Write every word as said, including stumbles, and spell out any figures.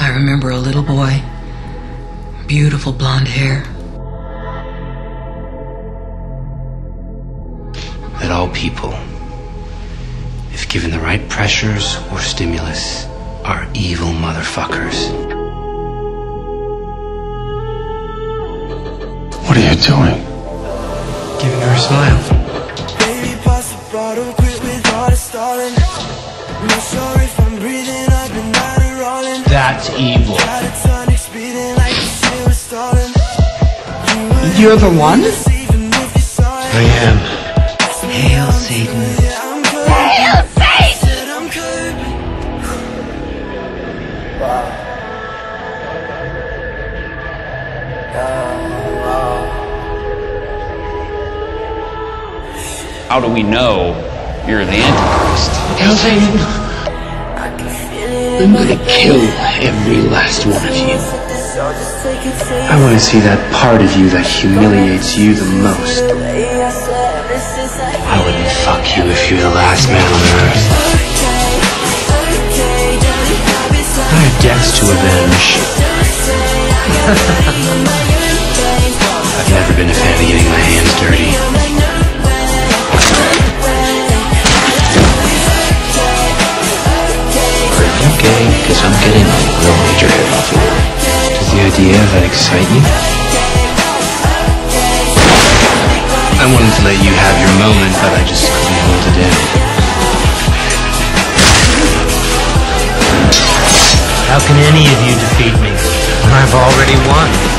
I remember a little boy, beautiful blonde hair. That all people, if given the right pressures or stimulus, are evil motherfuckers. What are you doing? Giving her a smile. Baby, pass the bottle, quit with all the stalling. Not sure if I'm breathing, I've been out and rolling. That's evil. Catatonic speeding like the shit was stolen. You're the one? I am. Hail Satan. Hail Satan! How do we know you're the Antichrist? Hail Satan! I'm gonna kill every last one of you. I want to see that part of you that humiliates you the most. I wouldn't fuck you if you're the last man on earth. I have debts to avenge. I've never been a fan of getting my hands dirty. Are you gay? Because I'm getting a real major hit off of you. Does the idea of that excite you? I wanted to let you have your moment, but I just couldn't hold it in. How can any of you defeat me when I've already won?